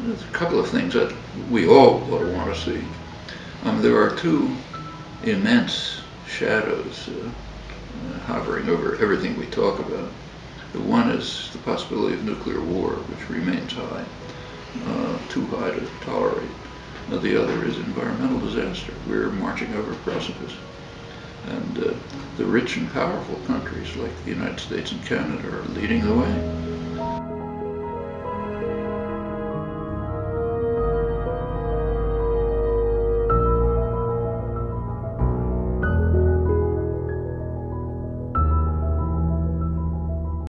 there's a couple of things that we all want to see. There are two immense shadows hovering over everything we talk about. The one is the possibility of nuclear war, which remains high, too high to tolerate. The other is environmental disaster. We're marching over a precipice. And the rich and powerful countries like the United States and Canada are leading the way.